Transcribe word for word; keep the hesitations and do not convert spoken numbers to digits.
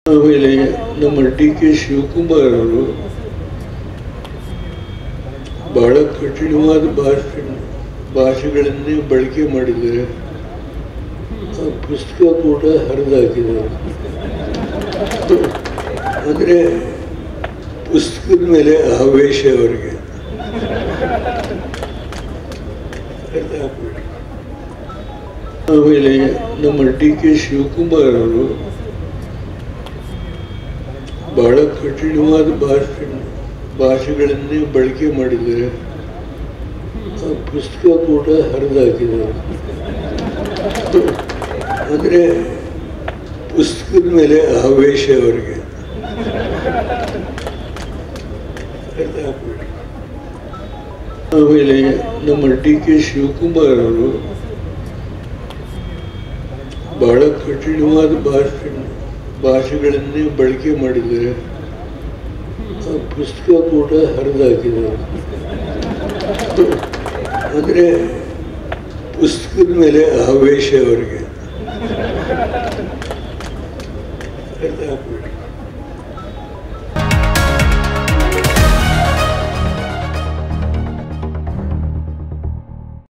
ಆಮೇಲೆ ನಮ್ಮ D K Shivakumar ಅವರು ಬಹಳ ಕಠಿಣವಾದ ಭಾಷೆ ಭಾಷೆಗಳನ್ನೇ ಬಳಕೆ ಮಾಡಿದ್ದಾರೆ. ಆ ಪುಸ್ತಕ ಕೂಡ ಹರಿದಾಕಿದ್ದಾರೆ. ಅಂದರೆ ಪುಸ್ತಕದ ಮೇಲೆ ಆವೇಶ ಅವರಿಗೆ. ಆಮೇಲೆ ನಮ್ಮ ಡಿ ಕೆ ಶಿವಕುಮಾರ್ ಅವರು ಬಹಳ ಕಠಿಣವಾದ ಭಾಷೆ ಭಾಷೆಗಳನ್ನೇ ಬಳಕೆ ಮಾಡಿದ್ದಾರೆ. ಆ ಪುಸ್ತಕ ಕೂಡ ಹರಿದಾಕಿದ್ದಾರೆ. ಅಂದರೆ ಪುಸ್ತಕದ ಮೇಲೆ ಆವೇಶ ಅವರಿಗೆ. ಆಮೇಲೆ ನಮ್ಮ ಡಿ ಕೆ ಶಿವಕುಮಾರ್ ಅವರು ಬಹಳ ಕಠಿಣವಾದ ಭಾಷೆ ಭಾಷೆಗಳನ್ನೇ ಬಳಕೆ ಮಾಡಿದ್ದಾರೆ. ಆ ಪುಸ್ತಕ ಕೂಡ ಹರಿದಾಕಿದ್ದಾರೆ. ಅಂದರೆ ಪುಸ್ತಕದ ಮೇಲೆ ಆವೇಶ ಅವರಿಗೆ.